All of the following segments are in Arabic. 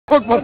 أكبر.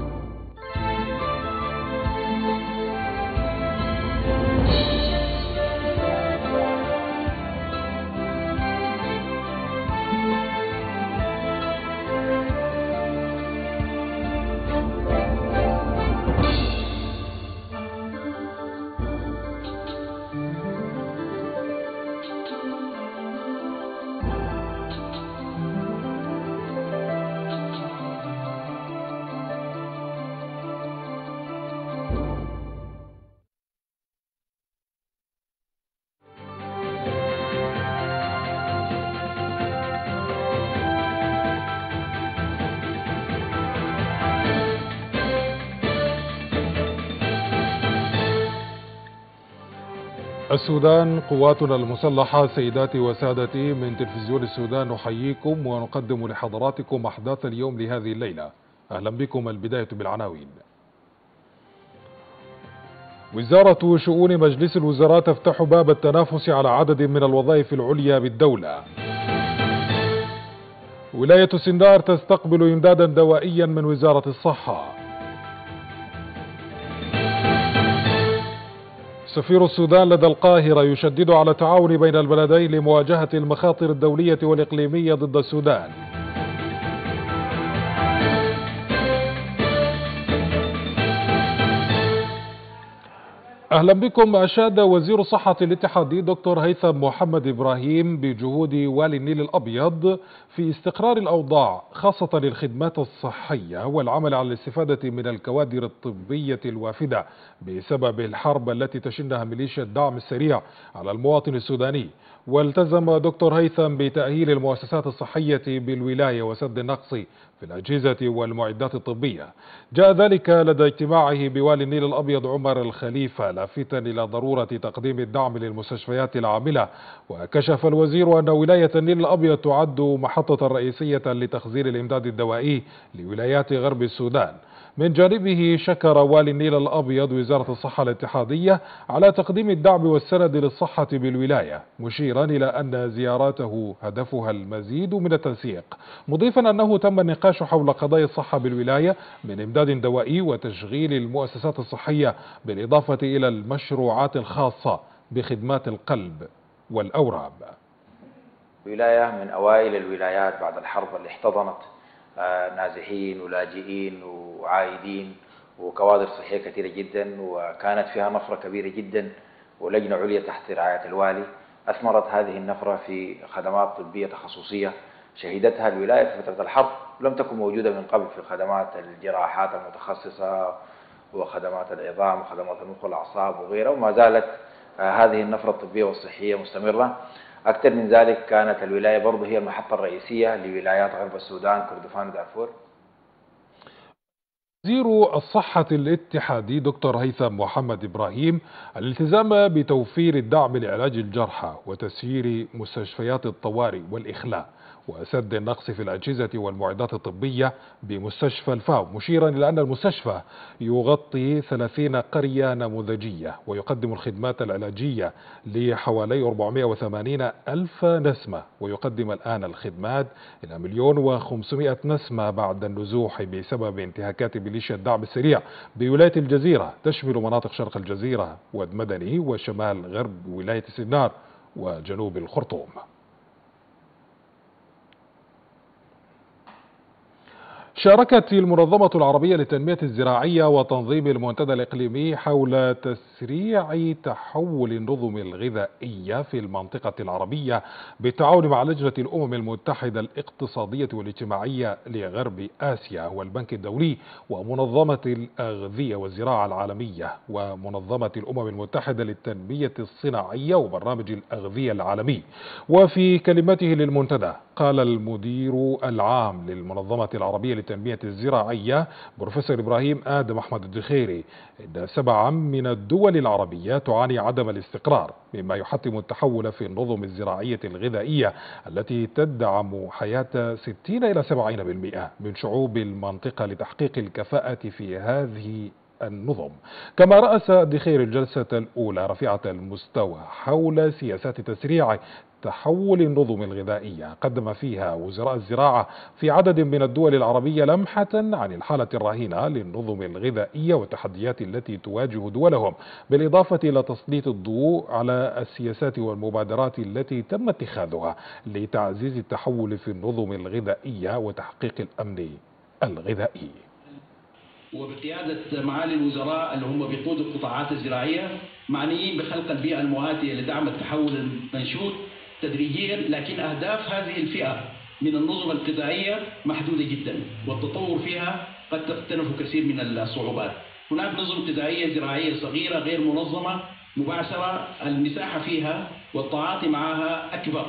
السودان، قواتنا المسلحة. سيداتي وسادتي، من تلفزيون السودان نحييكم ونقدم لحضراتكم أحداث اليوم لهذه الليلة. أهلا بكم. البداية بالعناوين. وزارة شؤون مجلس الوزراء تفتح باب التنافس على عدد من الوظائف العليا بالدولة. ولاية سنار تستقبل إمدادا دوائيا من وزارة الصحة. سفير السودان لدى القاهرة يشدد على التعاون بين البلدين لمواجهة المخاطر الدولية والإقليمية ضد السودان. أهلا بكم. أشاد وزير الصحة الاتحادي دكتور هيثم محمد إبراهيم بجهود والي النيل الأبيض في استقرار الأوضاع، خاصة للخدمات الصحية، والعمل على الاستفادة من الكوادر الطبية الوافدة بسبب الحرب التي تشنها ميليشيا الدعم السريع على المواطن السوداني. والتزم دكتور هيثم بتأهيل المؤسسات الصحية بالولاية وسد النقص في الأجهزة والمعدات الطبية. جاء ذلك لدى اجتماعه بوالي النيل الأبيض عمر الخليفة، لافتا إلى ضرورة تقديم الدعم للمستشفيات العاملة. وكشف الوزير أن ولاية النيل الأبيض تعد محطة رئيسية لتخزين الإمداد الدوائي لولايات غرب السودان. من جانبه شكر والي النيل الأبيض وزارة الصحة الاتحادية على تقديم الدعم والسند للصحة بالولاية، مشيرا إلى أن زياراته هدفها المزيد من التنسيق، مضيفا أنه تم النقاش حول قضايا الصحة بالولاية من إمداد دوائي وتشغيل المؤسسات الصحية، بالإضافة إلى المشروعات الخاصة بخدمات القلب والأورام. ولاية من أوائل الولايات بعد الحرب اللي احتضنت نازحين ولاجئين وعائدين وكوادر صحية كثيرة جدا، وكانت فيها نفرة كبيرة جدا ولجنة عليا تحت رعاية الوالي أثمرت هذه النفرة في خدمات طبية تخصصية شهدتها الولاية في فترة الحرب، لم تكن موجودة من قبل في خدمات الجراحات المتخصصة وخدمات العظام وخدمات المخ والأعصاب وغيرها، وما زالت هذه النفرة الطبية والصحية مستمرة. أكثر من ذلك، كانت الولاية برضه هي المحطة الرئيسية لولايات غرب السودان، كردفان ودارفور. وزير الصحة الاتحادي دكتور هيثم محمد إبراهيم الالتزام بتوفير الدعم لعلاج الجرحى وتسيير مستشفيات الطوارئ والإخلاء وسد النقص في الأجهزة والمعدات الطبية بمستشفى الفاو، مشيرا إلى أن المستشفى يغطي 30 قرية نموذجية ويقدم الخدمات العلاجية لحوالي 480 ألف نسمة، ويقدم الآن الخدمات إلى 1,500,000 نسمة بعد النزوح بسبب انتهاكات ميليشيا الدعم السريع بولاية الجزيرة، تشمل مناطق شرق الجزيرة والمدني وشمال غرب ولاية سنار وجنوب الخرطوم. شاركت المنظمة العربية للتنمية الزراعية وتنظيم المنتدى الإقليمي حول تسريع تحول النظم الغذائية في المنطقة العربية بالتعاون مع لجنة الأمم المتحدة الاقتصادية والاجتماعية لغرب آسيا والبنك الدولي ومنظمة الأغذية والزراعة العالمية ومنظمة الأمم المتحدة للتنمية الصناعية وبرنامج الأغذية العالمي. وفي كلمته للمنتدى قال المدير العام للمنظمة العربية للتنمية الزراعية بروفيسور إبراهيم آدم أحمد الدخيري إن 7 من الدول العربية تعاني عدم الاستقرار، مما يحتم التحول في النظم الزراعية الغذائية التي تدعم حياة 60 إلى 70% من شعوب المنطقة لتحقيق الكفاءة في هذه النظم. كما رأس دخير الجلسة الأولى رفيعة المستوى حول سياسات تسريع تحول النظم الغذائية، قدم فيها وزراء الزراعة في عدد من الدول العربية لمحة عن الحالة الراهنة للنظم الغذائية والتحديات التي تواجه دولهم، بالإضافة إلى تسليط الضوء على السياسات والمبادرات التي تم اتخاذها لتعزيز التحول في النظم الغذائية وتحقيق الأمن الغذائي. وبقيادة معالي الوزراء اللي هم بيقودوا القطاعات الزراعية معنيين بخلق البيئة المواتية لدعم التحول المنشود تدريجيا، لكن أهداف هذه الفئة من النظم الغذائية محدودة جدا، والتطور فيها قد تختلف كثير من الصعوبات. هناك نظم غذائية زراعية صغيرة غير منظمة مباشرة، المساحة فيها والتعاطي معها أكبر،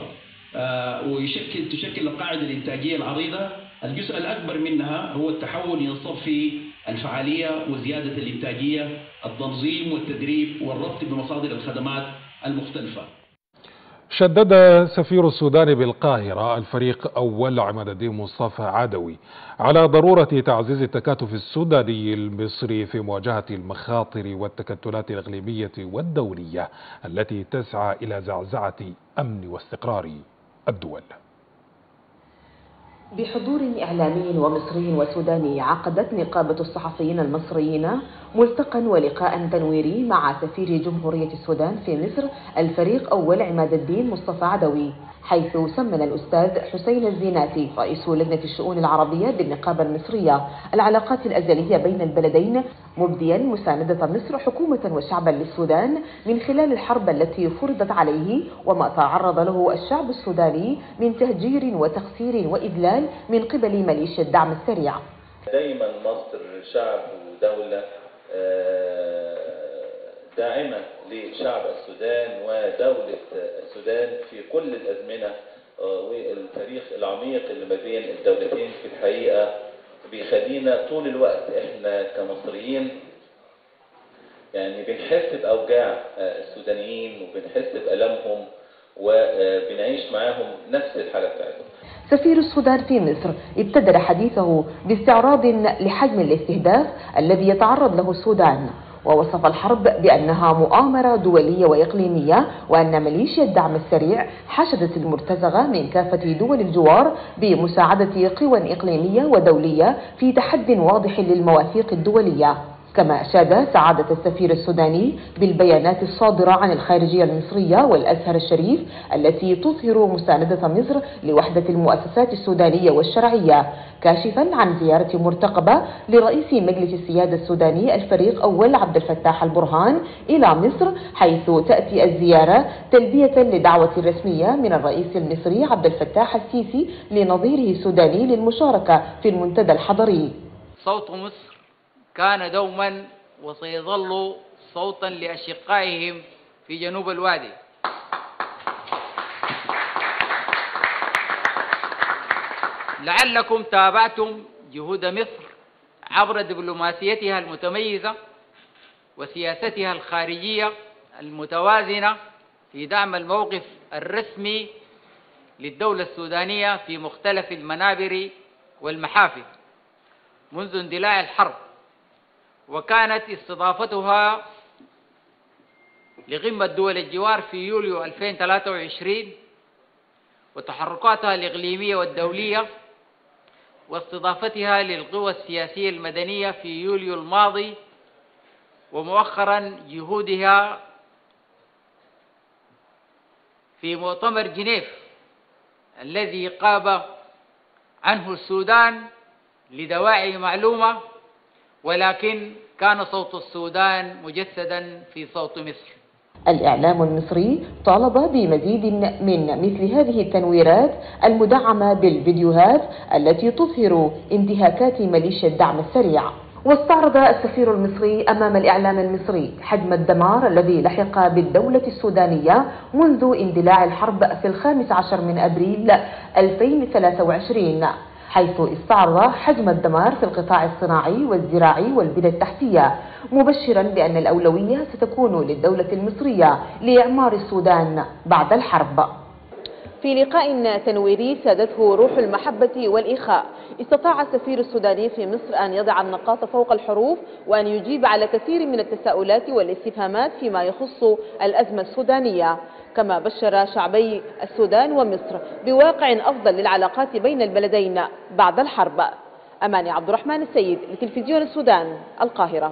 تشكل القاعدة الإنتاجية العريضة. الجزء الأكبر منها هو التحول ينصب في الفعالية وزيادة الإنتاجية، التنظيم والتدريب والربط بمصادر الخدمات المختلفة. شدد سفير السودان بالقاهرة الفريق أول عماد الدين مصطفى عدوي على ضرورة تعزيز التكاتف السوداني المصري في مواجهة المخاطر والتكتلات الإقليمية والدولية التي تسعى إلى زعزعة أمن واستقرار الدول. بحضور إعلامي ومصري وسوداني، عقدت نقابة الصحفيين المصريين ملتقى ولقاء تنويري مع سفير جمهورية السودان في مصر الفريق أول عماد الدين مصطفى عدوي، حيث سمن الأستاذ حسين الزيناتي رئيس لجنة الشؤون العربية بالنقابة المصرية العلاقات الأزلية بين البلدين، مبديا مساندة مصر حكومة وشعبا للسودان من خلال الحرب التي فرضت عليه وما تعرض له الشعب السوداني من تهجير وتخسير وإذلال من قبل ميليشيا الدعم السريع. دايما مصر شعب ودولة داعمة لشعب السودان ودولة السودان في كل الأزمنة، والتاريخ العميق اللي ما بين الدولتين في الحقيقة بيخلينا طول الوقت احنا كمصريين يعني بنحس بأوجاع السودانيين وبنحس بألمهم وبنعيش معاهم نفس الحالة بتاعتهم. سفير السودان في مصر ابتدأ حديثه باستعراض لحجم الاستهداف الذي يتعرض له السودان، ووصف الحرب بأنها مؤامرة دولية وإقليمية، وأن ميليشيا الدعم السريع حشدت المرتزقة من كافة دول الجوار بمساعدة قوى إقليمية ودولية في تحد واضح للمواثيق الدولية. كما أشاد سعادة السفير السوداني بالبيانات الصادرة عن الخارجية المصرية والأزهر الشريف التي تظهر مساندة مصر لوحدة المؤسسات السودانية والشرعية، كاشفا عن زيارة مرتقبة لرئيس مجلس السيادة السوداني الفريق أول عبد الفتاح البرهان إلى مصر، حيث تأتي الزيارة تلبية لدعوة رسمية من الرئيس المصري عبد الفتاح السيسي لنظيره السوداني للمشاركة في المنتدى الحضري. صوت مصر كان دوما وسيظل صوتا لأشقائهم في جنوب الوادي. لعلكم تابعتم جهود مصر عبر دبلوماسيتها المتميزة وسياستها الخارجية المتوازنة في دعم الموقف الرسمي للدولة السودانية في مختلف المنابر والمحافل منذ اندلاع الحرب، وكانت استضافتها لقمة دول الجوار في يوليو 2023 وتحركاتها الإقليمية والدولية واستضافتها للقوى السياسية المدنية في يوليو الماضي، ومؤخرا جهودها في مؤتمر جنيف الذي غاب عنه السودان لدواعي معلومة، ولكن كان صوت السودان مجسدا في صوت مصر. الإعلام المصري طالب بمزيد من مثل هذه التنويرات المدعمة بالفيديوهات التي تظهر انتهاكات ميليشيا الدعم السريع. واستعرض السفير المصري أمام الإعلام المصري حجم الدمار الذي لحق بالدولة السودانية منذ اندلاع الحرب في 15 من أبريل 2023، حيث استعرض حجم الدمار في القطاع الصناعي والزراعي والبنى التحتية، مبشرا بأن الأولوية ستكون للدولة المصرية لإعمار السودان بعد الحرب. في لقاء تنويري سادته روح المحبة والإخاء استطاع السفير السوداني في مصر أن يضع النقاط فوق الحروف وأن يجيب على كثير من التساؤلات والاستفهامات فيما يخص الأزمة السودانية، كما بشر شعبي السودان ومصر بواقع أفضل للعلاقات بين البلدين بعد الحرب. أماني عبد الرحمن السيد لتلفزيون السودان، القاهرة.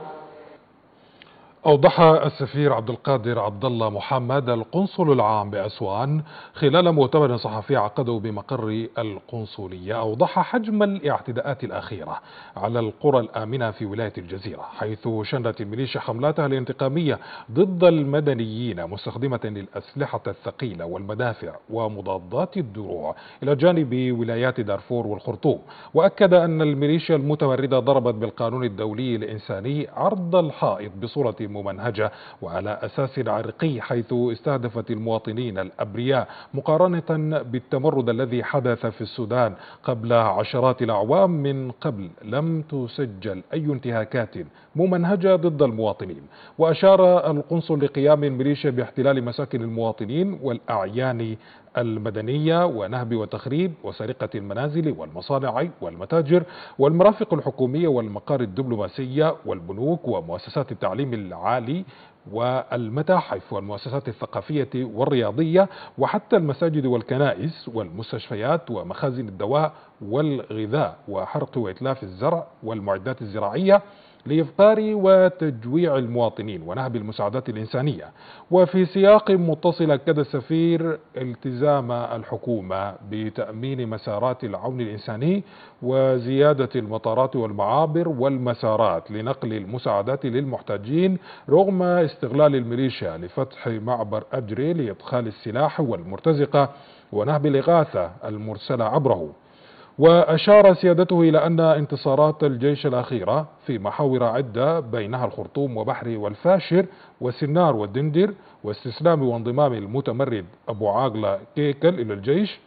أوضح السفير عبد القادر عبد الله محمد القنصل العام بأسوان خلال مؤتمر صحفي عقده بمقر القنصلية، أوضح حجم الاعتداءات الأخيرة على القرى الآمنة في ولاية الجزيرة، حيث شنت الميليشيا حملاتها الانتقامية ضد المدنيين مستخدمة للأسلحة الثقيلة والمدافع ومضادات الدروع إلى جانب ولايات دارفور والخرطوم. وأكد أن الميليشيا المتمردة ضربت بالقانون الدولي الإنساني عرض الحائط بصورة ممنهجة وعلى أساس عرقي، حيث استهدفت المواطنين الأبرياء مقارنة بالتمرد الذي حدث في السودان قبل عشرات الأعوام من قبل. لم تسجل أي انتهاكات ممنهجة ضد المواطنين. وأشار القنصل لقيام الميليشيا باحتلال مساكن المواطنين والأعيان المدنية ونهب وتخريب وسرقة المنازل والمصانع والمتاجر والمرافق الحكومية والمقار الدبلوماسية والبنوك ومؤسسات التعليم العالي والمتاحف والمؤسسات الثقافية والرياضية وحتى المساجد والكنائس والمستشفيات ومخازن الدواء والغذاء، وحرق وإتلاف الزرع والمعدات الزراعية لإفقار وتجويع المواطنين ونهب المساعدات الإنسانية. وفي سياق متصل أكد السفير التزام الحكومة بتأمين مسارات العون الإنساني وزيادة المطارات والمعابر والمسارات لنقل المساعدات للمحتاجين رغم استغلال الميليشيا لفتح معبر أجري لإدخال السلاح والمرتزقة ونهب الإغاثة المرسلة عبره. وأشار سيادته إلى أن انتصارات الجيش الأخيرة في محاور عدة بينها الخرطوم وبحري والفاشر والسنار والدندر واستسلام وانضمام المتمرد أبو عاقلة كيكل إلى الجيش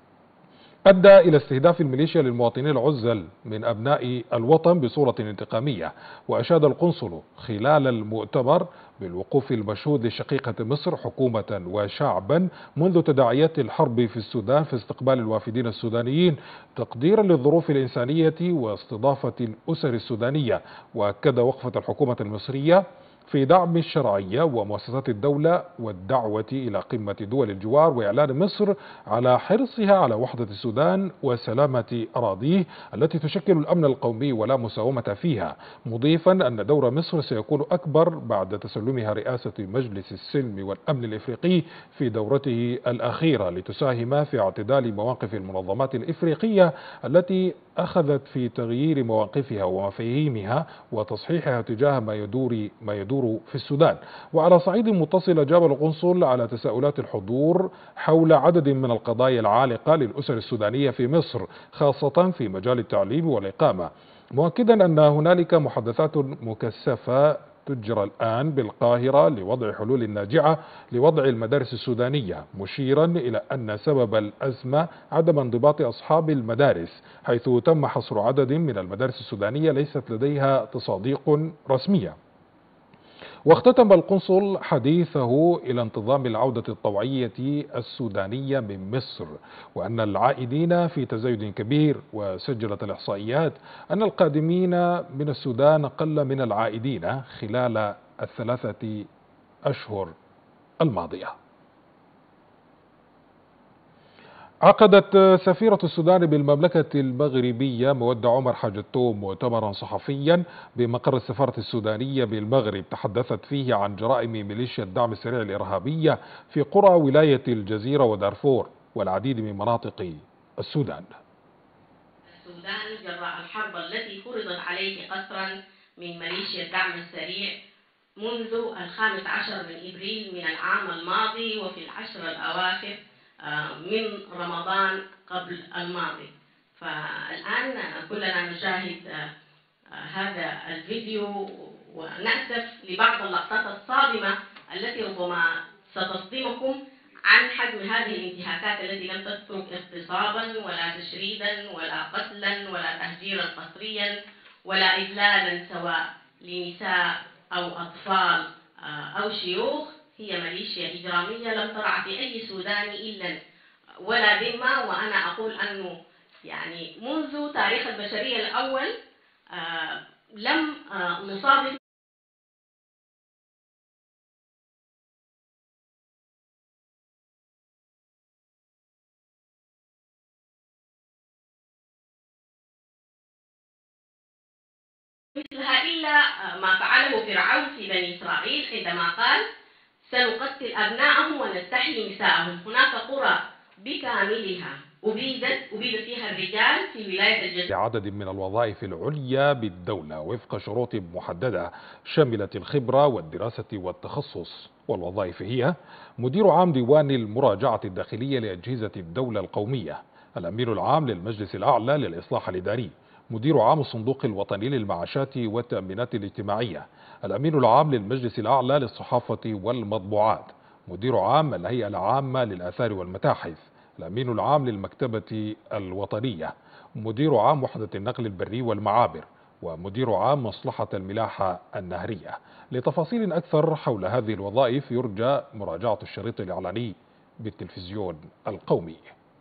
أدى إلى استهداف الميليشيا للمواطنين العزل من أبناء الوطن بصورة انتقامية. وأشاد القنصل خلال المؤتمر بالوقوف المشهود لشقيقة مصر حكومة وشعبا منذ تداعيات الحرب في السودان في استقبال الوافدين السودانيين تقديرا للظروف الإنسانية واستضافة الأسر السودانية. وأكد وقفة الحكومة المصرية في دعم الشرعية ومؤسسات الدولة والدعوة إلى قمة دول الجوار وإعلان مصر على حرصها على وحدة السودان وسلامة أراضيه التي تشكل الأمن القومي ولا مساومة فيها، مضيفا أن دور مصر سيكون أكبر بعد تسلمها رئاسة مجلس السلم والأمن الإفريقي في دورته الأخيرة لتساهم في اعتدال مواقف المنظمات الإفريقية التي أخذت في تغيير مواقفها ومفاهيمها وتصحيحها تجاه ما يدور في السودان. وعلى صعيد متصل أجاب القنصل على تساؤلات الحضور حول عدد من القضايا العالقة للأسر السودانية في مصر خاصة في مجال التعليم والإقامة، مؤكدا أن هنالك محادثات مكثفة تجرى الآن بالقاهرة لوضع حلول ناجعة لوضع المدارس السودانية، مشيرا إلى أن سبب الأزمة عدم انضباط أصحاب المدارس، حيث تم حصر عدد من المدارس السودانية ليست لديها تصاديق رسمية. واختتم القنصل حديثه إلى انتظام العودة الطوعية السودانية من مصر، وأن العائدين في تزايد كبير، وسجلت الإحصائيات أن القادمين من السودان أقل من العائدين خلال الثلاثة أشهر الماضية. عقدت سفيرة السودان بالمملكة المغربية مودة عمر حاج التوم مؤتمرا صحفيا بمقر السفارة السودانية بالمغرب تحدثت فيه عن جرائم ميليشيا الدعم السريع الإرهابية في قرى ولاية الجزيرة ودارفور والعديد من مناطق السودان. السودان جراء الحرب التي فرضت عليه قسرا من ميليشيا الدعم السريع منذ 15 من إبريل من العام الماضي وفي العشر الأواخر من رمضان قبل الماضي. فالآن كلنا نشاهد هذا الفيديو ونأسف لبعض اللقطات الصادمة التي ربما ستصدمكم عن حجم هذه الانتهاكات التي لم تترك اغتصابا ولا تشريدا ولا قتلا ولا تهجيرا قسريا ولا إذلالا سواء لنساء أو أطفال أو شيوخ. هي ميليشيا إجرامية لم ترع في أي سوداني إلا ولا ذمة. وأنا أقول أنه يعني منذ تاريخ البشرية الأول لم نصادف مثلها إلا ما فعله فرعون في بني إسرائيل عندما قال سنقتل أبناءهم ونستحيي نساءهم. هناك قرى بكاملها أبيد فيها الرجال في ولاية الجزائر لعدد من الوظائف العليا بالدولة وفق شروط محددة شملت الخبرة والدراسة والتخصص. والوظائف هي مدير عام ديوان المراجعة الداخلية لأجهزة الدولة القومية، الأمين العام للمجلس الأعلى للإصلاح الإداري، مدير عام الصندوق الوطني للمعاشات والتأمينات الاجتماعية، الأمين العام للمجلس الأعلى للصحافة والمطبوعات، مدير عام الهيئة العامة للآثار والمتاحف، الأمين العام للمكتبة الوطنية، مدير عام وحدة النقل البري والمعابر، ومدير عام مصلحة الملاحة النهرية. لتفاصيل أكثر حول هذه الوظائف يرجى مراجعة الشريط الإعلاني بالتلفزيون القومي.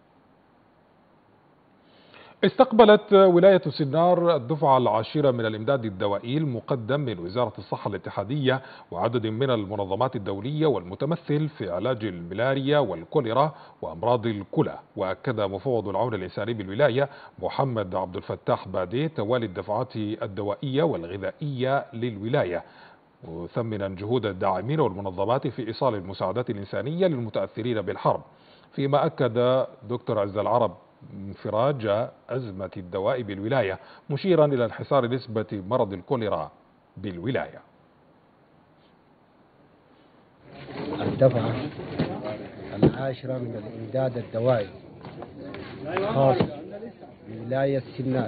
استقبلت ولاية سنار الدفعة العاشرة من الإمداد الدوائي المقدم من وزارة الصحة الاتحادية وعدد من المنظمات الدولية والمتمثل في علاج الملاريا والكوليرا وأمراض الكلى. وأكد مفوض العون الإنساني بالولاية محمد عبد الفتاح بادي توالي الدفعات الدوائية والغذائية للولاية، مثمنا جهود الداعمين والمنظمات في إيصال المساعدات الإنسانية للمتأثرين بالحرب. فيما أكد دكتور عز العرب انفراج أزمة الدواء بالولاية، مشيرا إلى انحسار نسبة مرض الكوليرا بالولاية. الدفعة العاشرة من الإمداد الدوائي خاص بولاية سنار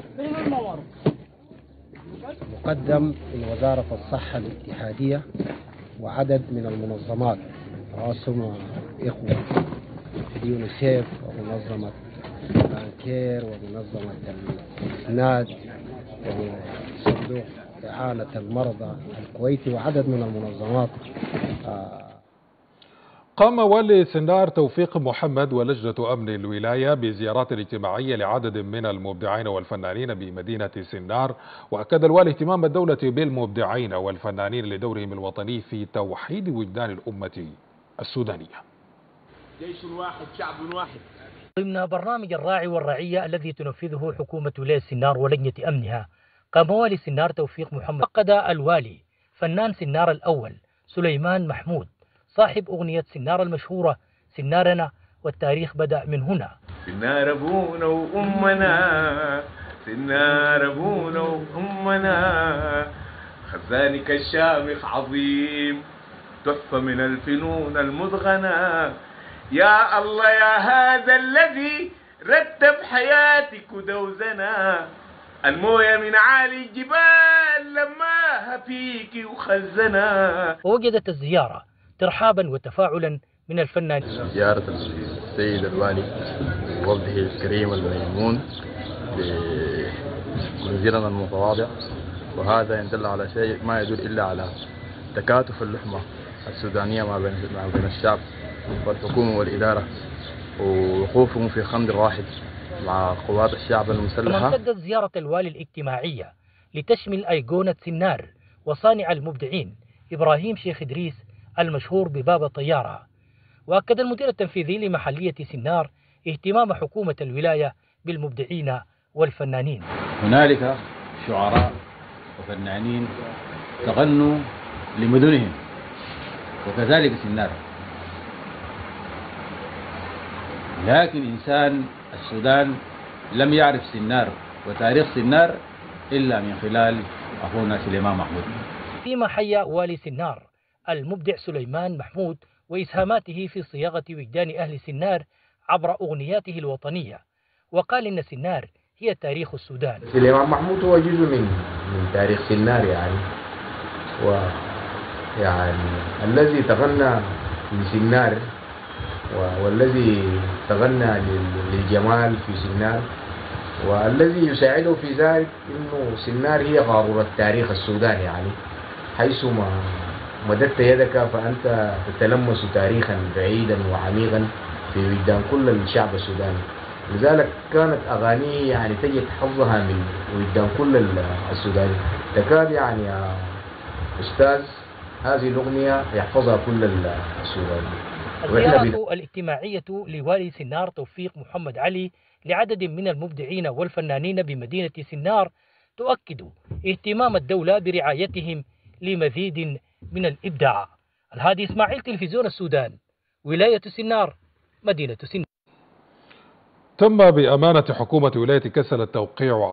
مقدم من وزارة الصحة الاتحادية وعدد من المنظمات راسهم إخوة يونيسيف ومنظمة كير ومنظمة الإسناد وصندوق إعانة المرضى الكويتي وعدد من المنظمات. قام والي سنار توفيق محمد ولجنة أمن الولاية بزيارات اجتماعية لعدد من المبدعين والفنانين بمدينة سنار، وأكد الوالي اهتمام الدولة بالمبدعين والفنانين لدورهم الوطني في توحيد وجدان الأمة السودانية. جيش واحد شعب واحد. ضمن برنامج الراعي والرعية الذي تنفذه حكومة ولاية سنار ولجنة أمنها، قام والي سنار توفيق محمد فقد الوالي فنان سنار الأول سليمان محمود صاحب أغنية سنار المشهورة سنارنا والتاريخ بدأ من هنا. سنار أبونا وأمنا، سنار أبونا وأمنا، خزانك الشامخ عظيم، تحفة من الفنون المتقنة. يا الله يا هذا الذي رتب حياتك ودوزنا، المويه من عالي الجبال لماها فيك وخزنا. ووجدت الزيارة ترحابا وتفاعلا من الفنان. زيارة السيد الوالي ووفده الكريم الميمون لوزيرنا المتواضع، وهذا يدل على شيء ما يدل إلا على تكاتف اللحمة السودانية ما بين الشعب والحكومة والإدارة، ووقوفهم في خندق واحد مع قوات الشعب المسلحة. امتدت زيارة الوالي الاجتماعية لتشمل أيقونة سنار وصانع المبدعين إبراهيم شيخ إدريس المشهور ببابا طيارة. وأكد المدير التنفيذي لمحلية سنار اهتمام حكومة الولاية بالمبدعين والفنانين. هنالك شعراء وفنانين تغنوا لمدنهم، وكذلك سنار، لكن إنسان السودان لم يعرف سنار وتاريخ سنار إلا من خلال أخونا سليمان محمود. فيما حيا والي سنار المبدع سليمان محمود وإسهاماته في صياغة وجدان أهل سنار عبر أغنياته الوطنية، وقال إن سنار هي تاريخ السودان. سليمان محمود هو جزء من تاريخ سنار يعني، ويعني الذي تغنى لسنار والذي تغنى للجمال في سنار، والذي يساعده في ذلك انه سنار هي قارورة تاريخ السودان يعني، حيثما مددت يدك فانت تتلمس تاريخا بعيدا وعميقا في وجدان كل الشعب السوداني. لذلك كانت أغانيه يعني تجد حظها من قدام كل السوداني. تكاد يعني يا أستاذ هذه الأغنية يحفظها كل السوداني. الزيارة الاجتماعية لوالي سنار توفيق محمد علي لعدد من المبدعين والفنانين بمدينة سنار تؤكد اهتمام الدولة برعايتهم لمزيد من الإبداع. الهادي إسماعيل، تلفزيون السودان، ولاية سنار، مدينة سنار. تم بأمانة حكومة ولاية كسل التوقيع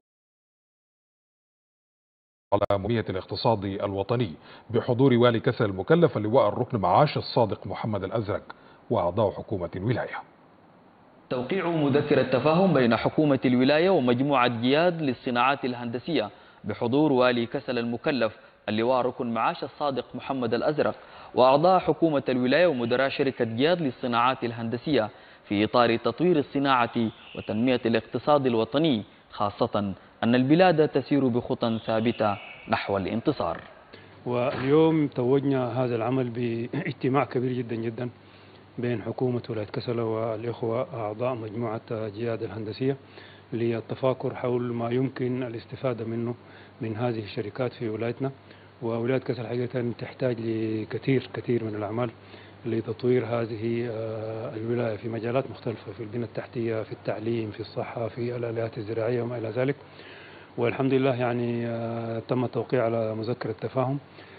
على مؤمية الاقتصاد الوطني بحضور والي كسل المكلف اللواء الركن معاش الصادق محمد الأزرق وأعضاء حكومة الولاية. توقيع مذكرة تفاهم بين حكومة الولاية ومجموعة جياد للصناعات الهندسية بحضور والي كسل المكلف اللواء ركن معاش الصادق محمد الأزرق وأعضاء حكومة الولاية ومدراء شركة جياد للصناعات الهندسية في إطار تطوير الصناعة وتنمية الاقتصاد الوطني، خاصة أن البلاد تسير بخطى ثابتة نحو الانتصار. واليوم توجنا هذا العمل باجتماع كبير جدا جدا بين حكومة ولاية كسل والإخوة أعضاء مجموعة جياد الهندسية للتفاكر حول ما يمكن الاستفادة منه من هذه الشركات في ولايتنا. وولاية كسل حقيقة تحتاج لكثير من الأعمال لتطوير هذه الولاية في مجالات مختلفة، في البنية التحتية، في التعليم، في الصحة، في الآليات الزراعية وما إلى ذلك. والحمد لله يعني تم التوقيع على مذكرة تفاهم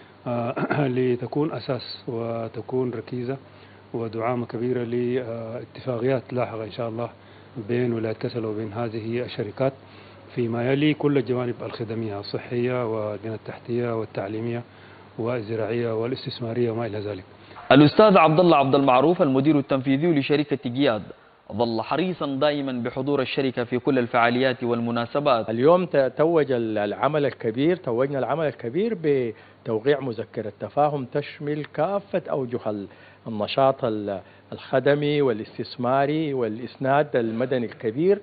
لتكون أساس وتكون ركيزة ودعامة كبيرة لاتفاقيات لاحقة إن شاء الله بين ولاية كسل وبين هذه الشركات فيما يلي كل الجوانب الخدمية الصحية والبنية التحتية والتعليمية والزراعية والاستثمارية وما إلى ذلك. الأستاذ عبد الله عبد المعروف المدير التنفيذي لشركة جياد ظل حريصا دائما بحضور الشركة في كل الفعاليات والمناسبات. اليوم توجنا العمل الكبير بتوقيع مذكرة تفاهم تشمل كافة أوجه النشاط الخدمي والاستثماري والإسناد المدني الكبير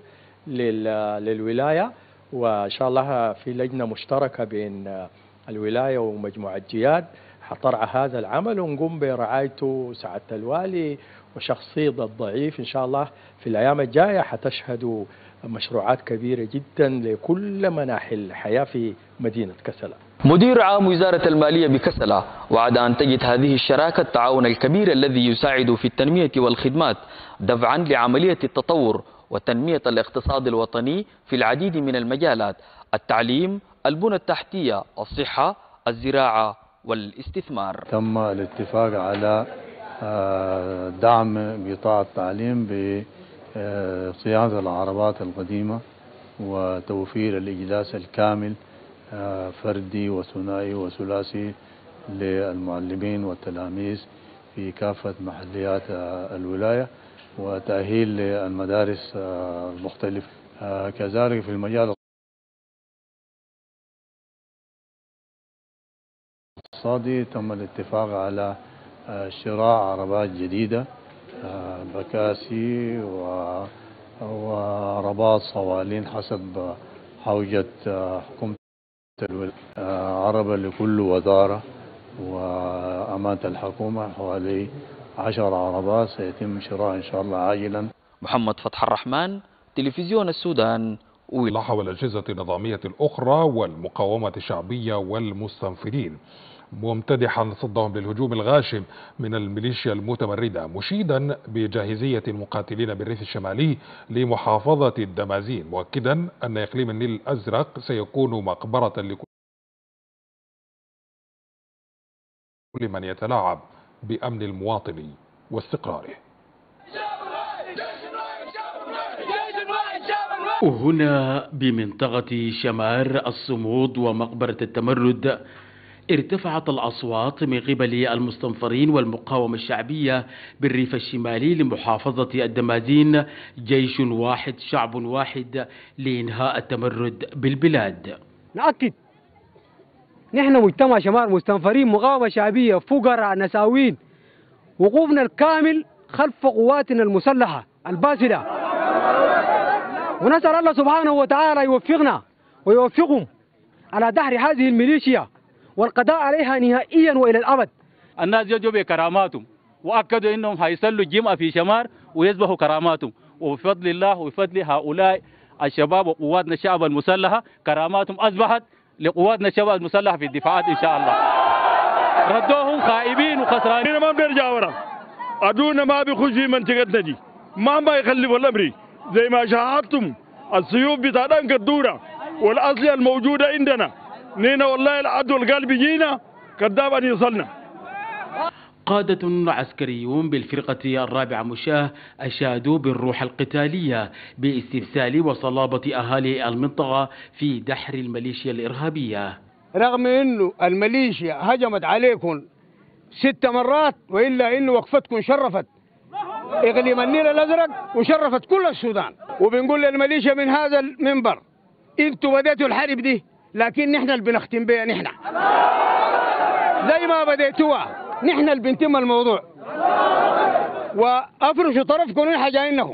للولاية، وإن شاء الله في لجنة مشتركة بين الولاية ومجموعة جياد حترعى هذا العمل ونقوم برعايته سعادة الوالي وشخصية الضعيف. إن شاء الله في الأيام الجاية حتشهدوا مشروعات كبيرة جدا لكل مناحي الحياة في مدينة كسلة. مدير عام وزارة المالية بكسلة وعد أن تجد هذه الشراكة التعاون الكبير الذي يساعد في التنمية والخدمات دفعا لعملية التطور وتنمية الاقتصاد الوطني في العديد من المجالات: التعليم، البنى التحتية، الصحة، الزراعة والاستثمار. تم الاتفاق على دعم قطاع التعليم بصيانة العربات القديمة وتوفير الإجلاس الكامل فردي وثنائي وثلاثي للمعلمين والتلاميذ في كافة محليات الولاية وتأهيل المدارس المختلفة. كذلك في المجال الاقتصادي تم الاتفاق على شراء عربات جديدة بكاسي وعربات صوالين حسب حوجة حكومة الولاية. عربة لكل وزارة وأمانة الحكومة حوالي 10 عربات سيتم شراء إن شاء الله عاجلا. محمد فتح الرحمن، تلفزيون السودان. حول الأجهزة النظامية الأخرى والمقاومة الشعبية والمستنفرين ممتدحا صدهم للهجوم الغاشم من الميليشيا المتمردة، مشيدا بجاهزية المقاتلين بالريف الشمالي لمحافظة الدمازين، مؤكدا أن إقليم النيل الأزرق سيكون مقبرة لكل من يتلاعب بأمن المواطن واستقراره. وهنا بمنطقة شمار الصمود ومقبرة التمرد ارتفعت الأصوات من قبل المستنفرين والمقاومة الشعبية بالريف الشمالي لمحافظة الدمازين، جيش واحد شعب واحد لإنهاء التمرد بالبلاد. نأكد نحن مجتمع شمار مستنفرين مقاومة شعبية فقراء نساوين، وقوفنا الكامل خلف قواتنا المسلحة الباسلة، ونسأل الله سبحانه وتعالى يوفقنا ويوفقهم على دحر هذه الميليشيا والقضاء عليها نهائيا وإلى الأبد. الناس جوا بكراماتهم وأكدوا أنهم هيصلوا الجمعة في شمار ويذبحوا كراماتهم، وبفضل الله وبفضل هؤلاء الشباب وقواتنا الشعب المسلحة كراماتهم أصبحت لقواتنا الشعب المسلحة في الدفاعات إن شاء الله. ردوهم خائبين وخسرانين. ما بنرجع ورا، عدونا ما بيخش في منطقتنا دي، ما يخلف الأمر زي ما شاهدتم السيوف بتاعتنا كالدورة والأصل الموجودة عندنا. نينا والله العدو القلب جينا كذاب أن يصلنا. قادة عسكريون بالفرقة الرابعة مشاة أشادوا بالروح القتالية باستبسال وصلابة أهالي المنطقة في دحر الميليشيا الإرهابية. رغم أنه الميليشيا هجمت عليكم 6 مرات وإلا أنه وقفتكم شرفت إقليم النيل الأزرق وشرفت كل السودان. وبنقول للميليشيا من هذا المنبر انتوا بديتوا الحرب دي، لكن نحن اللي بنختم بها. نحن زي ما بديتوها نحن اللي بنتم الموضوع، وافرشوا طرفكم ونحن جايينكم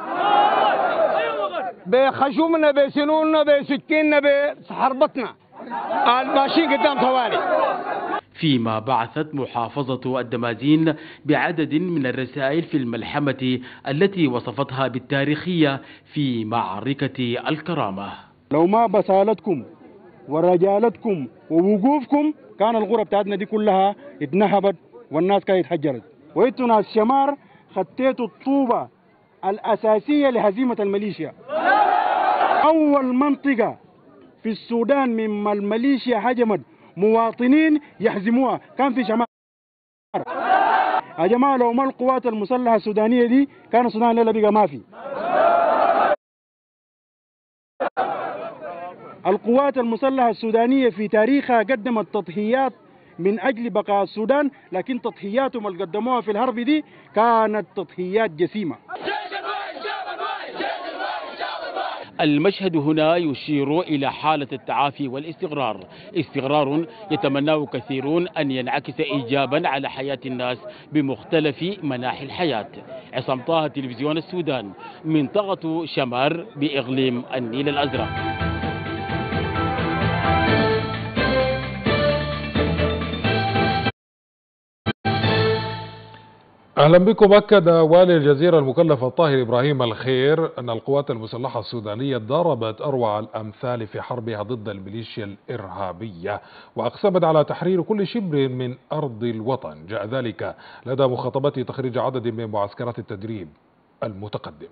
بخشومنا بسنوننا بسكيننا بحربتنا ماشيين قدام طوالي. فيما بعثت محافظة الدمازين بعدد من الرسائل في الملحمة التي وصفتها بالتاريخية في معركة الكرامة. لو ما بسالتكم ورجالتكم ووقوفكم كان الغرة بتاعتنا دي كلها اتنهبت والناس كانت اتحجرت، وانتوا ناس شمار خطيتوا الطوبة الأساسية لهزيمة الميليشيا. أول منطقة في السودان مما الميليشيا هجمت مواطنين يحزموها كان في شمال. يا جماعة لو ما القوات المسلحة السودانية دي كان السودان ليلة بقى ما في. القوات المسلحة السودانية في تاريخها قدمت تضحيات من أجل بقاء السودان، لكن تضحياتهم اللي قدموها في الحرب دي كانت تضحيات جسيمة. المشهد هنا يشير إلى حالة التعافي والاستقرار، استقرار يتمناه كثيرون أن ينعكس إيجابا على حياة الناس بمختلف مناحي الحياة. عصام طه، تلفزيون السودان، منطقة شمار بإقليم النيل الأزرق. أهلا بكم. أكد والي الجزيرة المكلف الطاهر إبراهيم الخير أن القوات المسلحة السودانية ضربت أروع الأمثال في حربها ضد الميليشيا الإرهابية، وأقسمت على تحرير كل شبر من أرض الوطن. جاء ذلك لدى مخاطبته تخريج عدد من معسكرات التدريب المتقدم.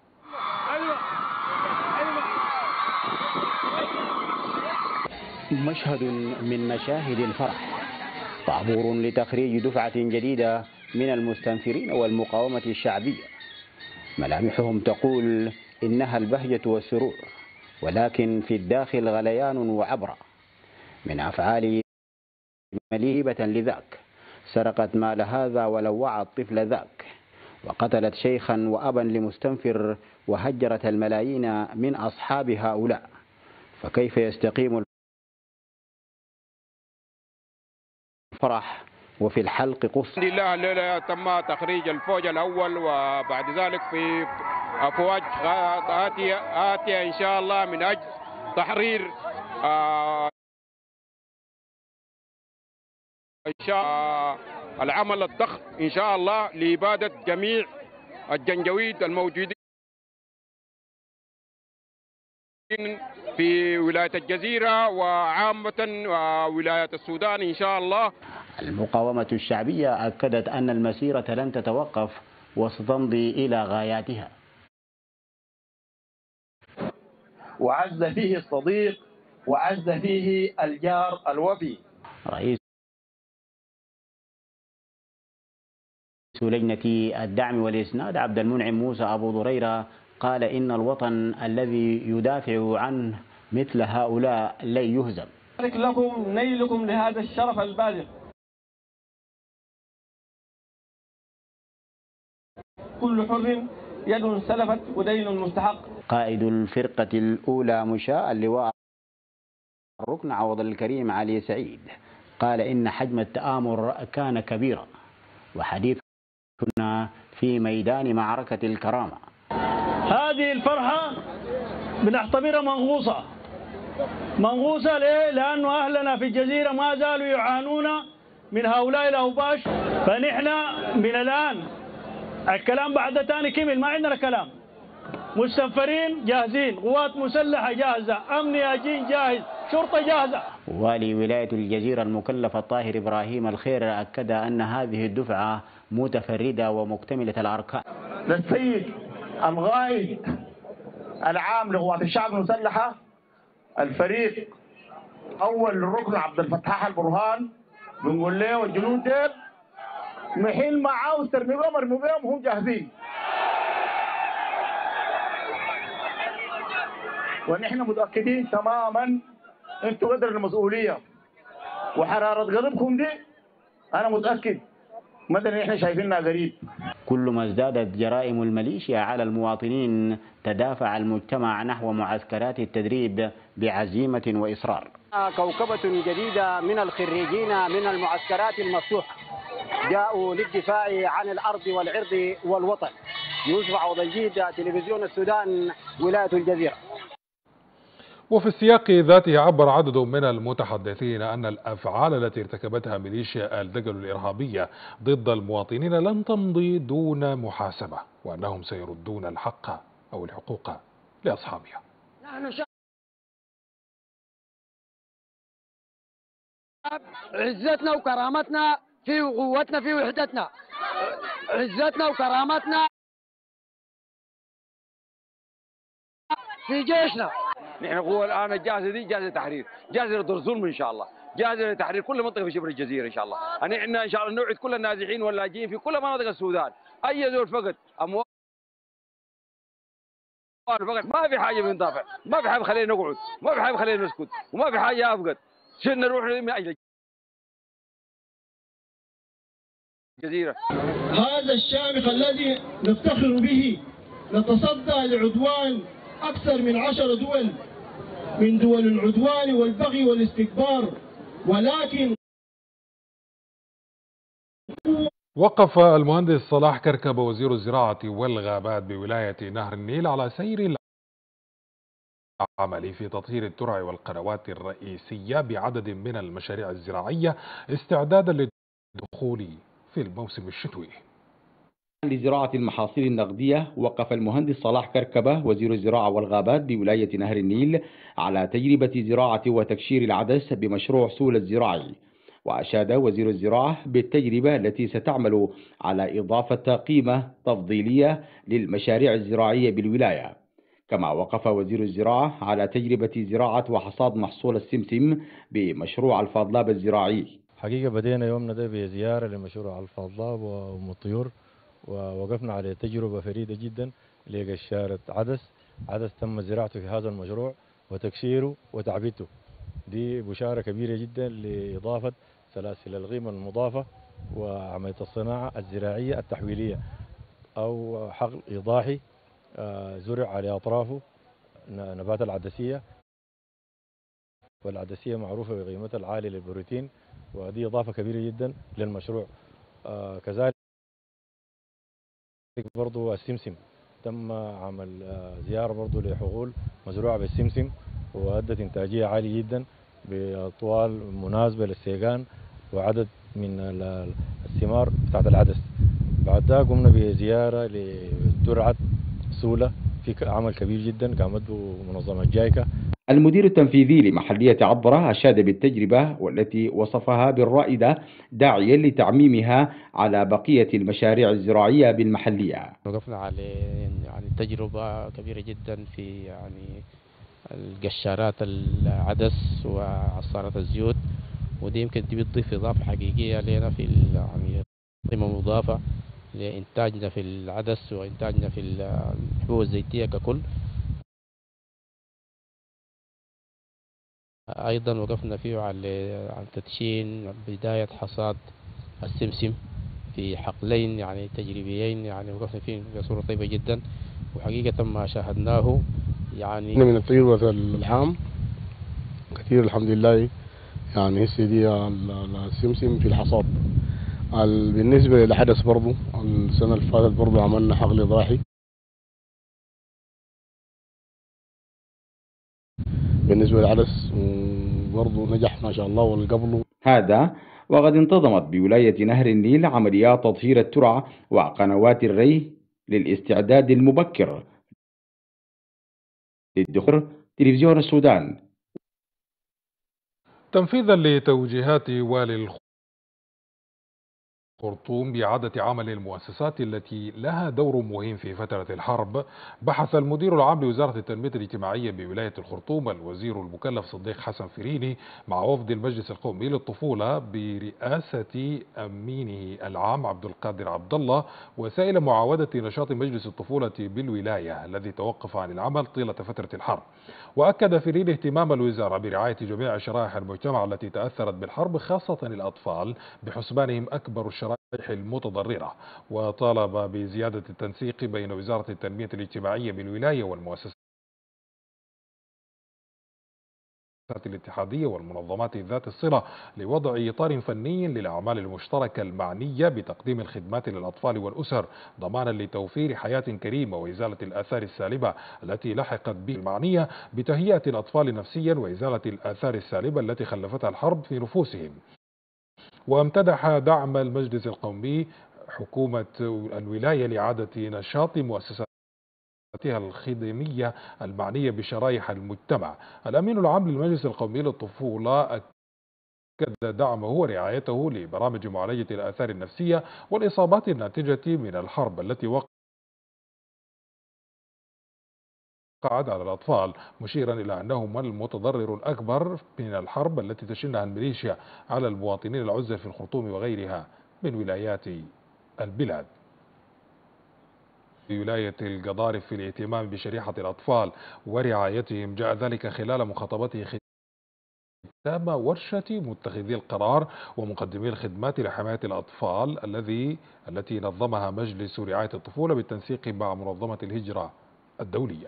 مشهد من مشاهد الفرح، طابور لتخريج دفعة جديدة من المستنفرين والمقاومة الشعبية. ملامحهم تقول إنها البهجة والسرور، ولكن في الداخل غليان وعبرة من أفعال مليبة لذاك. سرقت مال هذا ولوعت طفل ذاك، وقتلت شيخا وأبا لمستنفر، وهجرت الملايين من أصحاب هؤلاء. فكيف يستقيم الفرح وفي الحلق قص؟ الحمد لله الليلة تم تخريج الفوج الأول، وبعد ذلك في أفواج آتية إن شاء الله من أجل تحرير إن شاء العمل الضخم إن شاء الله لإبادة جميع الجنجويد الموجودين في ولاية الجزيرة وعامة ولاية السودان إن شاء الله. المقاومة الشعبية أكدت أن المسيرة لن تتوقف وستمضي إلى غاياتها. وعز فيه الصديق وعز فيه الجار الوفي. رئيس لجنة الدعم والإسناد عبد المنعم موسى أبو ضريرة قال إن الوطن الذي يدافع عنه مثل هؤلاء لن يهزم. بارك لكم نيلكم لهذا الشرف البالغ. كل حر يد سلفت ودين مستحق. قائد الفرقة الأولى مشاة اللواء الركن عوض الكريم علي سعيد قال إن حجم التآمر كان كبيرا، وحديثنا في ميدان معركة الكرامة. هذه الفرحة بنعتبرها منغوصة ليه؟ لأنه أهلنا في الجزيرة ما زالوا يعانون من هؤلاء الأوباش. فنحن من الآن الكلام بعد تاني كمل، ما عندنا كلام، مستنفرين جاهزين، قوات مسلحة جاهزة، أمن ياجين جاهز، شرطة جاهزة. والي ولاية الجزيرة المكلف الطاهر إبراهيم الخير أكد أن هذه الدفعة متفردة ومكتملة الأركان. للسيد القائد العام لقوات الشعب المسلحة الفريق أول الركن عبد الفتاح البرهان، بنقول له والجنود ديل محل ما عاوز ترمي بهم ارمي بهم، هم جاهزين. ونحن متأكدين تماما انتوا قدر المسؤولية وحرارة غضبكم دي أنا متأكد مثلا احنا شايفينها قريب. كل ما ازدادت جرائم الميليشيا على المواطنين تدافع المجتمع نحو معسكرات التدريب بعزيمة وإصرار. كوكبة جديدة من الخريجين من المعسكرات المفتوحة جاءوا للدفاع عن الأرض والعرض والوطن. يوسف عوض الجيد، تلفزيون السودان، ولاية الجزيرة. وفي السياق ذاته عبر عدد من المتحدثين أن الأفعال التي ارتكبتها ميليشيا الدجل الإرهابية ضد المواطنين لن تمضي دون محاسبة، وأنهم سيردون الحق أو الحقوق لأصحابها. نحن شعب عزتنا وكرامتنا في قوتنا في وحدتنا، عزتنا وكرامتنا في جيشنا. نحن قوة الآن جاهزة، دي جاهزة تحرير، جاهزة لضرب ظلم إن شاء الله، جاهزة لتحرير كل منطقة في شبه الجزيرة إن شاء الله. نحن إن شاء الله نوعد كل النازحين واللاجئين في كل مناطق السودان، أي زول فقد أموال فقد ما في حاجة بندافع، ما في حاجة خلينا نقعد، ما في حاجة خلينا نسكت، وما في حاجة أفقد، شلنا نروح من أجل الجزيرة. هذا الشامخ الذي نفتخر به نتصدى لعدوان أكثر من 10 دول من دول العدوان والبغي والاستكبار، ولكن وقف المهندس صلاح كركبة وزير الزراعة والغابات بولاية نهر النيل على سير العمل في تطهير الترع والقنوات الرئيسية بعدد من المشاريع الزراعية استعدادا للدخول في الموسم الشتوي. لزراعة المحاصيل النقدية وقف المهندس صلاح كركبة وزير الزراعة والغابات بولاية نهر النيل على تجربة زراعة وتكشير العدس بمشروع سول الزراعي، وأشاد وزير الزراعة بالتجربة التي ستعمل على إضافة قيمة تفضيلية للمشاريع الزراعية بالولاية. كما وقف وزير الزراعة على تجربة زراعة وحصاد محصول السمسم بمشروع الفاضلاب الزراعي. حقيقة بدينا يومنا ده بزيارة لمشروع الفاضلاب وأم الطيور، ووقفنا على تجربة فريدة جدا لقشارة عدس تم زراعته في هذا المشروع وتكشيره وتعبيته. دي بشارة كبيرة جدا لإضافة سلاسل القيمة المضافة وعملية الصناعة الزراعية التحويلية أو حقل إيضاحي زرع على أطرافه نبات العدسية، والعدسية معروفة بقيمتها العالية للبروتين، ودي إضافة كبيرة جدا للمشروع. كذلك برضو السمسم تم عمل زيارة برضو لحقول مزروعة بالسمسم وأدت إنتاجية عالية جدا بأطوال مناسبة للسيقان وعدد من الثمار بتاعت العدس. بعد ذلك قمنا بزيارة لترعة سولة في عمل كبير جدا قامت به منظمة جايكا. المدير التنفيذي لمحلية عبرة أشاد بالتجربة والتي وصفها بالرائدة، داعيا لتعميمها على بقية المشاريع الزراعية بالمحلية. وقفنا على تجربة كبيرة جدا في القشارات العدس وعصارة الزيوت، ودي يمكن بتضيف إضافة حقيقية لنا في قيمة مضافة لإنتاجنا في العدس وإنتاجنا في الحبوب الزيتية ككل. أيضا وقفنا فيه على تدشين بداية حصاد السمسم في حقلين تجريبيين، وقفنا فيه بصورة طيبة جدا، وحقيقة ما شاهدناه من التجربة العام كثير الحمد لله. هسه دي السمسم في الحصاد. بالنسبة للعدس برضو السنة اللي فاتت برضو عملنا حقل إضاحي بالنسبة للعدس وبرضو نجح ما شاء الله والقبله. هذا وقد انتظمت بولاية نهر النيل عمليات تطهير الترع وقنوات الري للاستعداد المبكر للدخول تلفزيون السودان. تنفيذا لتوجيهات والي الخرطوم بإعادة عمل المؤسسات التي لها دور مهم في فترة الحرب، بحث المدير العام لوزارة التنمية الاجتماعية بولاية الخرطوم الوزير المكلف صديق حسن فريني مع وفد المجلس القومي للطفولة برئاسة أمينه العام عبد القادر عبد الله، وسائل معاودة نشاط مجلس الطفولة بالولاية الذي توقف عن العمل طيلة فترة الحرب. وأكد فريني اهتمام الوزارة برعاية جميع شرائح المجتمع التي تأثرت بالحرب خاصة الأطفال بحسبانهم أكبر الشرائح المتضررة، وطالب بزيادة التنسيق بين وزارة التنمية الاجتماعية بالولاية والمؤسسات الاتحادية والمنظمات ذات الصلة لوضع إطار فني للأعمال المشتركة المعنية بتقديم الخدمات للأطفال والأسر ضمانا لتوفير حياة كريمة وإزالة الآثار السالبة التي لحقت به، المعنية بتهيئة الأطفال نفسيا وإزالة الآثار السالبة التي خلفتها الحرب في نفوسهم. وامتدح دعم المجلس القومي حكومة الولاية لإعادة نشاط مؤسساتها الخدمية المعنية بشرائح المجتمع. الأمين العام للمجلس القومي للطفولة أكد دعمه ورعايته لبرامج معالجة الآثار النفسية والإصابات الناتجة من الحرب التي وقعت على الأطفال، مشيرا إلى أنهم المتضرر الأكبر من الحرب التي تشنها الميليشيا على المواطنين العزل في الخرطوم وغيرها من ولايات البلاد. في ولاية القضارف في الاهتمام بشريحة الأطفال ورعايتهم، جاء ذلك خلال مخاطبته ختام ورشة متخذي القرار ومقدمي الخدمات لحماية الأطفال التي نظمها مجلس رعاية الطفولة بالتنسيق مع منظمة الهجرة الدولية.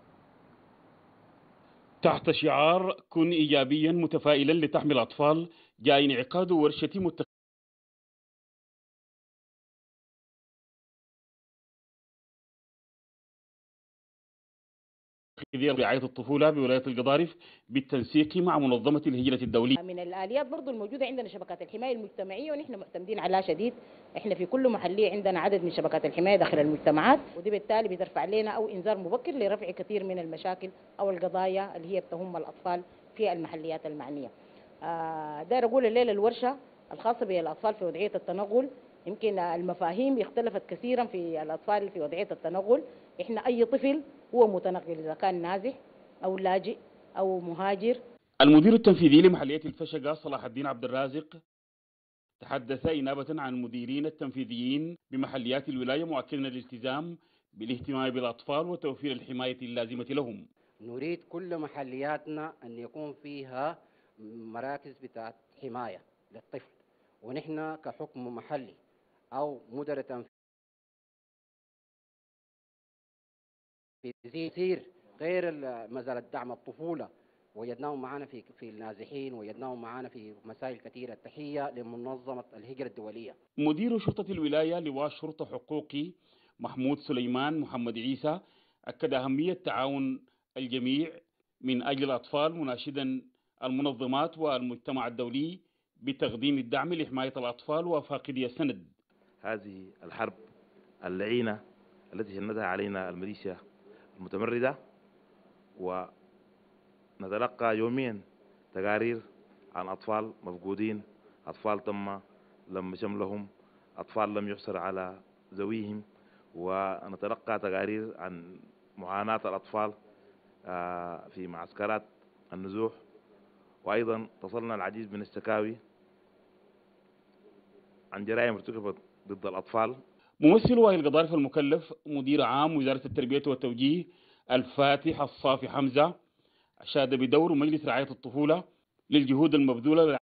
تحت شعار كن إيجابيا متفائلا لتحمي الأطفال، جاء انعقاد ورشة متخذي رعاية الطفولة بولاية القضارف بالتنسيق مع منظمة الهجرة الدولية. من الآليات برضو الموجودة عندنا شبكات الحماية المجتمعية، ونحن معتمدين عليها شديد. احنا في كل محلية عندنا عدد من شبكات الحماية داخل المجتمعات، ودي بالتالي بترفع لنا أو إنذار مبكر لرفع كثير من المشاكل أو القضايا اللي هي بتهم الأطفال في المحليات المعنية. داير أقول الليلة الورشة الخاصة بالأطفال في وضعية التنقل، يمكن المفاهيم اختلفت كثيرا في الأطفال في وضعية التنقل. احنا أي طفل هو متنقل إذا كان نازح أو لاجئ أو مهاجر. المدير التنفيذي لمحلية الفشقة صلاح الدين عبد الرازق تحدث إنابة عن المديرين التنفيذيين بمحليات الولاية، مؤكدا الالتزام بالاهتمام بالأطفال وتوفير الحماية اللازمة لهم. نريد كل محلياتنا أن يكون فيها مراكز بتاعت حماية للطفل، ونحن كحكم محلي أو مدراء تنفيذي غير مزال دعم الطفولة وجدناهم معنا في النازحين، وجدناهم معنا في مسائل كثيرة. تحية لمنظمة الهجرة الدولية. مدير شرطة الولاية لواء شرطة حقوقي محمود سليمان محمد عيسى أكد أهمية تعاون الجميع من أجل الأطفال، مناشدا المنظمات والمجتمع الدولي بتقديم الدعم لحماية الأطفال وفاقدي السند. هذه الحرب اللعينة التي شنتها علينا الميليشيا المتمردة، ونتلقى يوميا تقارير عن أطفال مفقودين، أطفال تم لم شملهم، أطفال لم يحصر على ذويهم، ونتلقى تقارير عن معاناة الأطفال في معسكرات النزوح، وأيضا تصلنا العديد من الشكاوي عن جرائم ارتكبت ضد الأطفال. ممثل وائل القضارف المكلف مدير عام وزارة التربية والتوجيه الفاتح الصافي حمزة أشاد بدور مجلس رعاية الطفولة للجهود المبذولة لرعاية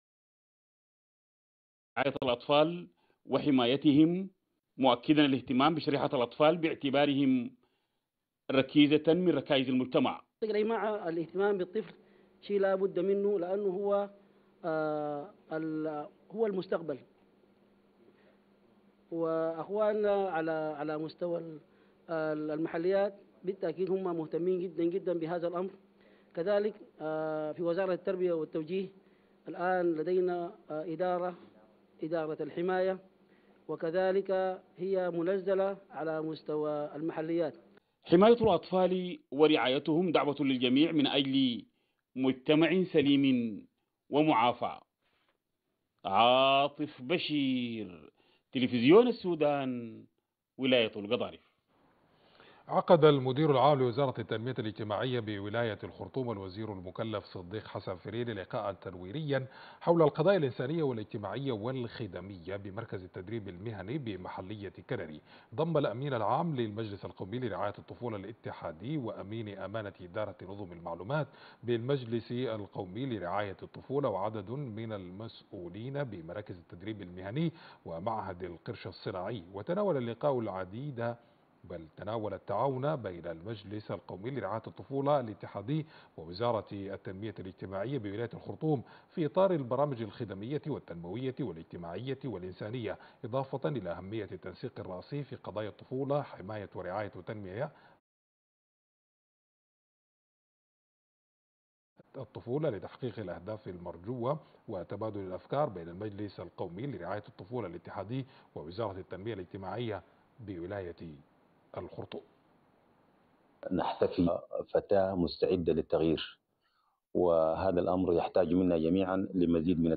الأطفال وحمايتهم، مؤكدا الاهتمام بشريحة الأطفال باعتبارهم ركيزة من ركائز المجتمع. مع الاهتمام بالطفل شيء لا بد منه، لأنه هو المستقبل، وأخواننا على مستوى المحليات بالتأكيد هم مهتمين جدا جدا بهذا الأمر. كذلك في وزارة التربية والتوجيه الآن لدينا إدارة الحماية، وكذلك هي منزلة على مستوى المحليات. حماية الأطفال ورعايتهم دعوة للجميع من أجل مجتمع سليم ومعافى. عاطف بشير، تلفزيون السودان، ولاية القضارف. عقد المدير العام لوزارة التنمية الاجتماعية بولاية الخرطوم والوزير المكلف صديق حسن فريري لقاء تنويريا حول القضايا الإنسانية والاجتماعية والخدمية بمركز التدريب المهني بمحلية كرري. ضم الأمين العام للمجلس القومي لرعاية الطفولة الاتحادي وأمين أمانة إدارة نظم المعلومات بالمجلس القومي لرعاية الطفولة وعدد من المسؤولين بمراكز التدريب المهني ومعهد القرش الصناعي. وتناول اللقاء العديد تناول التعاون بين المجلس القومي لرعاية الطفولة الاتحادي ووزارة التنمية الاجتماعية بولاية الخرطوم في إطار البرامج الخدمية والتنموية والاجتماعية والإنسانية، إضافة إلى أهمية التنسيق الرئيسي في قضايا الطفولة، حماية ورعاية وتنمية الطفولة لتحقيق الأهداف المرجوة وتبادل الأفكار بين المجلس القومي لرعاية الطفولة الاتحادي ووزارة التنمية الاجتماعية بولاية الخرطوم. نحتفي فتاة مستعدة للتغيير، وهذا الأمر يحتاج منا جميعا لمزيد من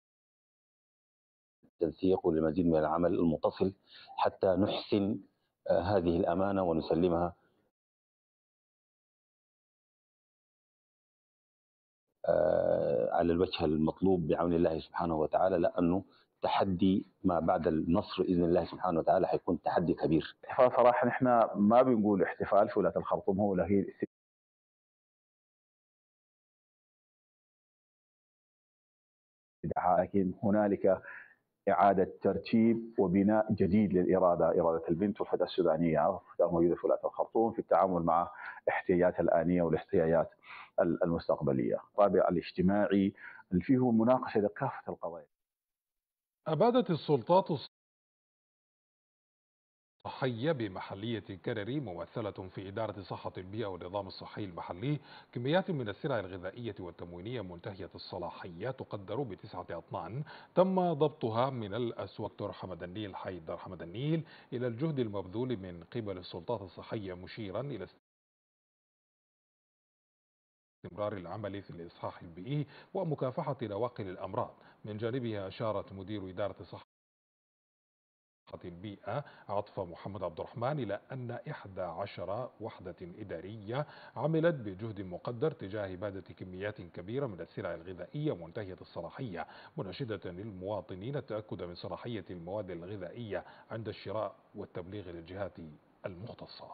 التنسيق ولمزيد من العمل المتصل حتى نحسن هذه الأمانة ونسلمها على الوجه المطلوب بعون الله سبحانه وتعالى، لأنه تحدي ما بعد النصر بإذن الله سبحانه وتعالى حيكون تحدي كبير. صراحة نحن ما بنقول احتفال في ولاية الخرطوم، هو هي لكن هنالك إعادة ترتيب وبناء جديد للإرادة، إرادة البنت والفتاة السودانية موجودة في ولاية الخرطوم في التعامل مع احتياجات الآنية والاحتياجات المستقبلية. الرابع الاجتماعي اللي فيه مناقشة لكافة القضايا. أبادت السلطات الصحية بمحلية كرري ممثلة في إدارة صحة البيئة والنظام الصحي المحلي كميات من السلع الغذائية والتموينية منتهية الصلاحية تقدر ب9 أطنان تم ضبطها من الأسواق. دكتور حمد النيل حي دار حمد النيل إلى الجهد المبذول من قبل السلطات الصحية، مشيرا إلى استمرار العمل في الإصحاح البيئي ومكافحة نواقل الأمراض. من جانبها أشارت مدير إدارة صحة البيئة عطفة محمد عبد الرحمن إلى أن 11 وحدة إدارية عملت بجهد مقدر تجاه إبادة كميات كبيرة من السلع الغذائية منتهية الصلاحية، مناشدة للمواطنين التأكد من صلاحية المواد الغذائية عند الشراء والتبليغ للجهات المختصة.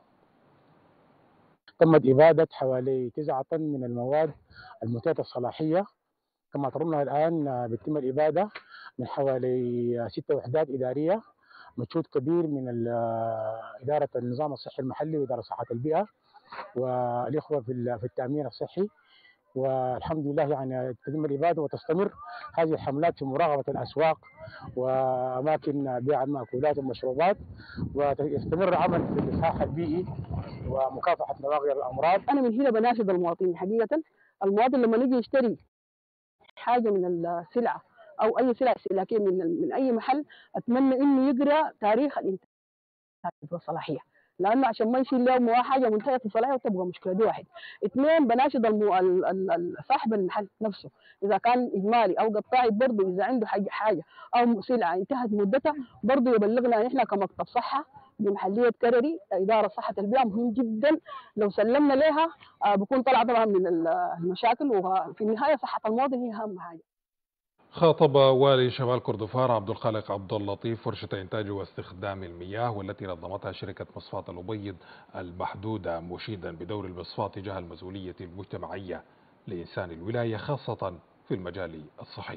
تمت إبادة حوالي 9 طن من المواد المنتهية الصلاحية. كما ترون الآن بتم الإبادة من حوالي 6 وحدات إدارية، مجهود كبير من إدارة النظام الصحي المحلي وإدارة صحة البيئة والإخوة في التأمين الصحي، والحمد لله يعني تتم الإبادة وتستمر هذه الحملات في مراقبة الأسواق وأماكن بيع المأكولات والمشروبات، ويستمر العمل في الإصحاح البيئي ومكافحة نواقل الأمراض. أنا من هنا بناشد المواطنين حقيقة، المواطن لما يجي يشتري حاجة من السلعة أو أي سلعة استهلاكية من أي محل، أتمنى إنه يقرأ تاريخ الإنتاج والصلاحية، لأنه عشان ما يشيل له حاجة منتهية الصلاحية وتبقى مشكلة. دي واحد. اثنين، بناشد صاحب المحل نفسه إذا كان إجمالي أو قطاعي، برضه إذا عنده حاجة أو سلعة انتهت مدتها برضه يبلغنا نحن كمكتب صحة بمحلية كرري إدارة صحة البيئة. مهم جدا لو سلمنا لها بكون طلع طبعا من المشاكل، وفي النهاية صحة المواطن هي أهم حاجة. خاطب والي شمال كردفان عبد الخالق عبد اللطيف ورشة إنتاج واستخدام المياه والتي نظمتها شركة مصفاة الأبيض المحدودة، مشيدا بدور المصفاة تجاه المسؤولية المجتمعية لإنسان الولاية خاصة في المجال الصحي.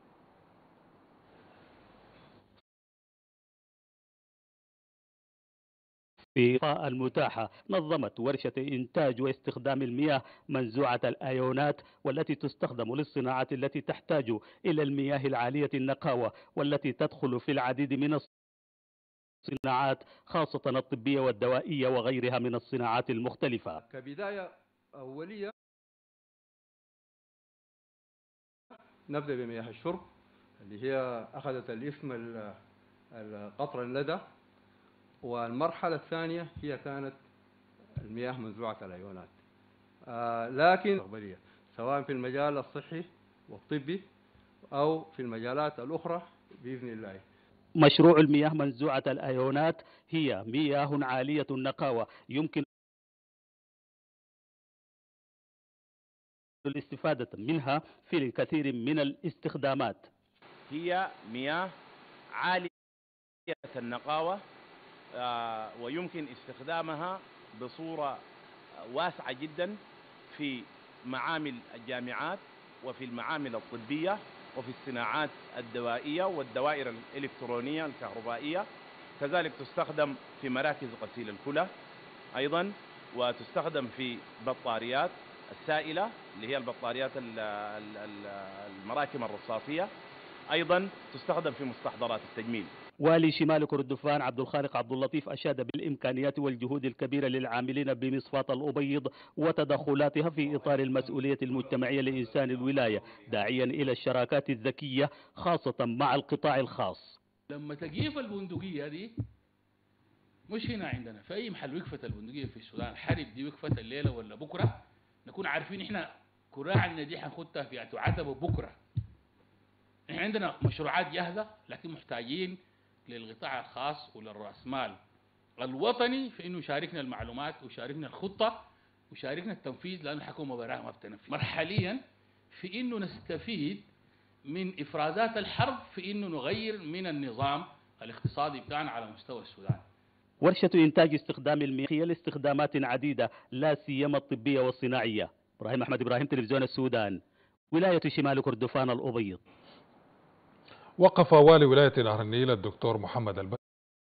في المتاحة نظمت ورشة إنتاج واستخدام المياه منزوعة الأيونات والتي تستخدم للصناعات التي تحتاج إلى المياه العالية النقاوة والتي تدخل في العديد من الصناعات خاصة الطبية والدوائية وغيرها من الصناعات المختلفة. كبداية أولية نبدأ بمياه الشرب اللي هي أخذت الاسم قطر الندى، والمرحلة الثانية هي كانت المياه منزوعة الأيونات. لكن سواء في المجال الصحي والطبي أو في المجالات الأخرى بإذن الله. مشروع المياه منزوعة الأيونات هي مياه عالية النقاوة يمكن الاستفادة منها في الكثير من الاستخدامات. هي مياه عالية النقاوة ويمكن استخدامها بصورة واسعة جدا في معامل الجامعات وفي المعامل الطبية وفي الصناعات الدوائية والدوائر الإلكترونية الكهربائية. كذلك تستخدم في مراكز غسيل الكلى أيضا، وتستخدم في بطاريات السائلة اللي هي البطاريات المراكم الرصاصية، أيضا تستخدم في مستحضرات التجميل. والي شمال كردفان عبد الخالق عبد اللطيف أشاد بالإمكانيات والجهود الكبيرة للعاملين بمصفاة الأبيض وتدخلاتها في إطار المسؤولية المجتمعية لإنسان الولاية، داعيا إلى الشراكات الذكية خاصة مع القطاع الخاص. لما تجيف البندقية دي مش هنا عندنا في أي محل وقفة البندقية في السودان، حرب دي وقفة الليلة ولا بكرة، نكون عارفين إحنا كراعنا دي حنخدها في عتبة بكرة. إحنا عندنا مشروعات جاهزة لكن محتاجين للقطاع الخاص وللرأسمال الوطني في إنه يشاركنا المعلومات ويشاركنا الخطة ويشاركنا التنفيذ، لأن الحكومة براها ما بتنفذ مرحليا في إنه نستفيد من إفرازات الحرب في إنه نغير من النظام الاقتصادي بتاعنا على مستوى السودان. ورشة إنتاج استخدام المياه هي لاستخدامات عديدة لا سيما الطبية والصناعية. إبراهيم أحمد إبراهيم، تلفزيون السودان، ولاية شمال كردفان الأبيض. وقف والي ولاية نهر النيل الدكتور محمد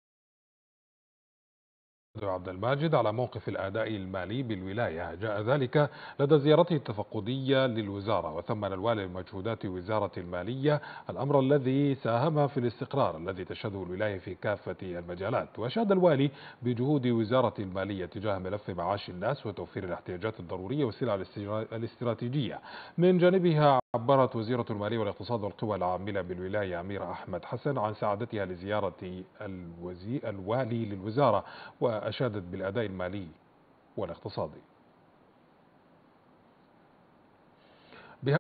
عبد الماجد على موقف الأداء المالي بالولاية. جاء ذلك لدى زيارته التفقدية للوزارة، وثمن الوالي مجهودات وزارة المالية، الأمر الذي ساهم في الاستقرار الذي تشهده الولاية في كافة المجالات. وأشاد الوالي بجهود وزارة المالية تجاه ملف معاش الناس وتوفير الاحتياجات الضرورية والسلع الاستراتيجية. من جانبها عبرت وزيرة المالية والاقتصاد والقوى العاملة بالولاية أميرة أحمد حسن عن سعادتها لزيارة الوالي للوزارة، وأشادت بالأداء المالي والاقتصادي. بهذا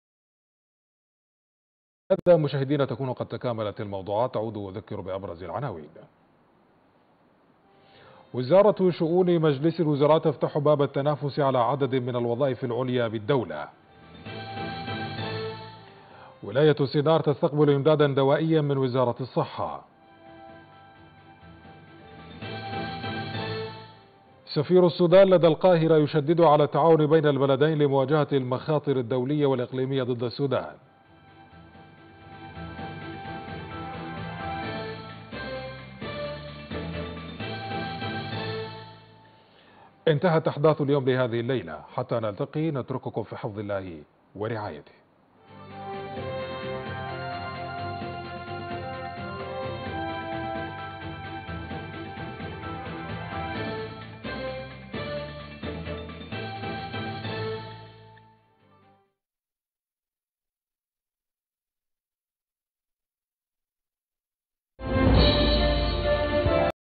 مشاهدينا تكون قد تكاملت الموضوعات. تعود وأذكر بأبرز العناوين. وزارة شؤون مجلس الوزراء تفتح باب التنافس على عدد من الوظائف العليا بالدولة. ولاية سينار تستقبل إمدادا دوائيا من وزارة الصحة. سفير السودان لدى القاهرة يشدد على التعاون بين البلدين لمواجهة المخاطر الدولية والإقليمية ضد السودان. انتهت أحداث اليوم لهذه الليلة، حتى نلتقي نترككم في حفظ الله ورعايته.